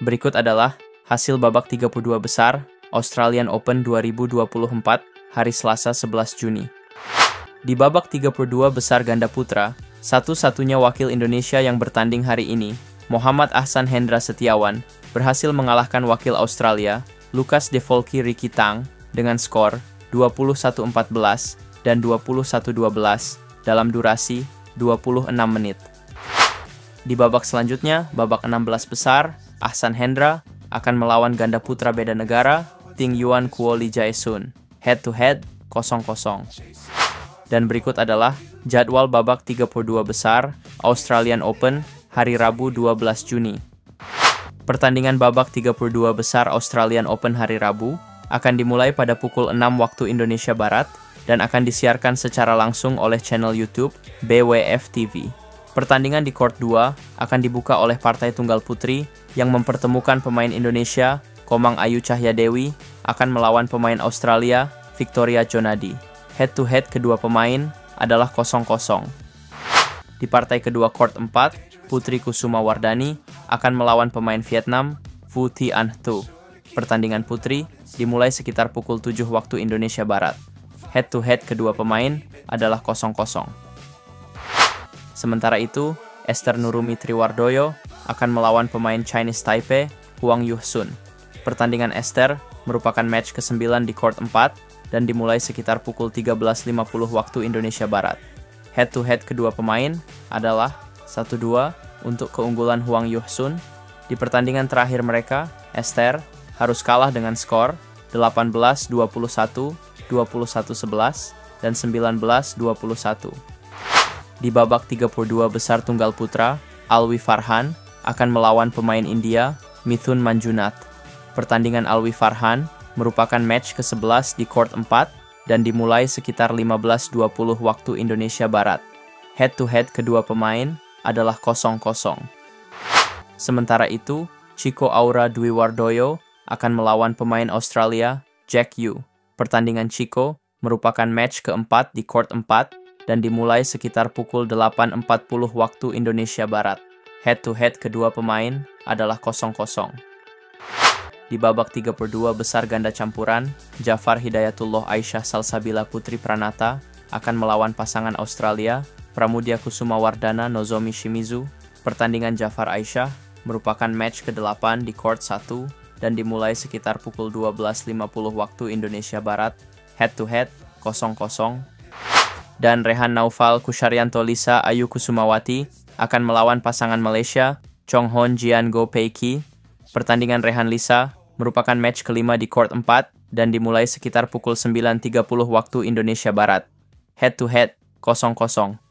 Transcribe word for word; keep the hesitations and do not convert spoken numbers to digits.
Berikut adalah hasil babak tiga puluh dua besar Australian Open dua ribu dua puluh empat hari Selasa sebelas Juni. Di babak tiga puluh dua besar ganda putra, satu-satunya wakil Indonesia yang bertanding hari ini, Muhammad Ahsan Hendra Setiawan, berhasil mengalahkan wakil Australia, Lucas De Volky Ricky Tang, dengan skor dua puluh satu empat belas dan dua puluh satu dua belas dalam durasi dua puluh enam menit. Di babak selanjutnya, babak enam belas besar, Ahsan Hendra akan melawan ganda putra beda negara, Ting Yuan Kuo Lee Jae-sun, head-to-head kosong kosong. Dan berikut adalah jadwal babak tiga puluh dua besar Australian Open hari Rabu dua belas Juni. Pertandingan babak tiga puluh dua besar Australian Open hari Rabu akan dimulai pada pukul enam waktu Indonesia Barat dan akan disiarkan secara langsung oleh channel YouTube B W F T V. Pertandingan di court dua akan dibuka oleh partai tunggal putri yang mempertemukan pemain Indonesia, Komang Ayu Cahyadewi, akan melawan pemain Australia, Victoria Jonadi. Head-to-head kedua pemain adalah kosong kosong. Di partai kedua court empat, Putri Kusuma Wardani akan melawan pemain Vietnam, Vu Thi Anh Thu. Pertandingan putri dimulai sekitar pukul tujuh waktu Indonesia Barat. Head-to-head kedua pemain adalah kosong kosong. Sementara itu, Esther Nurumi Triwardoyo akan melawan pemain Chinese Taipei, Huang Yuhsun. Pertandingan Esther merupakan match kesembilan di court empat dan dimulai sekitar pukul tiga belas lima puluh waktu Indonesia Barat. Head-to-head kedua pemain adalah satu dua untuk keunggulan Huang Yuhsun. Di pertandingan terakhir mereka, Esther harus kalah dengan skor delapan belas dua puluh satu, dua puluh satu sebelas, dan sembilan belas dua puluh satu. Di babak tiga puluh dua besar tunggal putra, Alwi Farhan akan melawan pemain India, Mithun Manjunath. Pertandingan Alwi Farhan merupakan match ke sebelas di court empat dan dimulai sekitar lima belas dua puluh waktu Indonesia Barat. Head-to-head kedua pemain adalah kosong kosong. Sementara itu, Chico Aura Dwi Wardoyo akan melawan pemain Australia, Jack Yu. Pertandingan Chico merupakan match keempat di court empat dan dimulai sekitar pukul delapan empat puluh waktu Indonesia Barat. Head-to-head kedua pemain adalah kosong kosong. Di babak tiga puluh dua besar ganda campuran, Jafar Hidayatullah Aisyah Salsabila Putri Pranata akan melawan pasangan Australia, Pramudia Kusuma Wardana Nozomi Shimizu. Pertandingan Jafar Aisyah merupakan match kedelapan di court satu dan dimulai sekitar pukul dua belas lima puluh waktu Indonesia Barat. Head-to-head kosong kosong. Dan Rehan Naufal Kusharyanto Lisa Ayu Kusumawati akan melawan pasangan Malaysia, Chong Hon Jian Go Pei Ki. Pertandingan Rehan Lisa merupakan match kelima di court empat dan dimulai sekitar pukul sembilan tiga puluh waktu Indonesia Barat. Head-to-head kosong kosong.